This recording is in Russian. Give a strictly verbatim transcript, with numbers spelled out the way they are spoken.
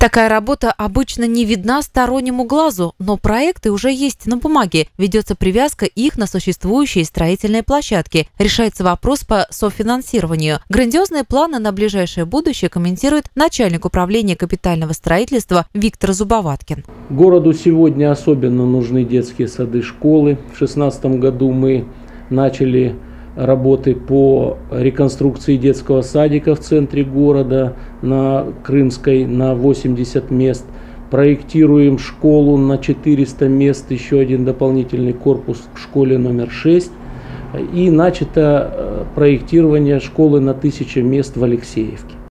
Такая работа обычно не видна стороннему глазу, но проекты уже есть на бумаге. Ведется привязка их на существующие строительные площадки. Решается вопрос по софинансированию. Грандиозные планы на ближайшее будущее комментирует начальник управления капитального строительства Виктор Зубоваткин. Городу сегодня особенно нужны детские сады, школы. В две тысячи шестнадцатом году мы начали работы по реконструкции детского садика в центре города на Крымской на восемьдесят мест. Проектируем школу на четыреста мест, еще один дополнительный корпус в школе номер шесть. И начато проектирование школы на тысячу мест в Алексеевке.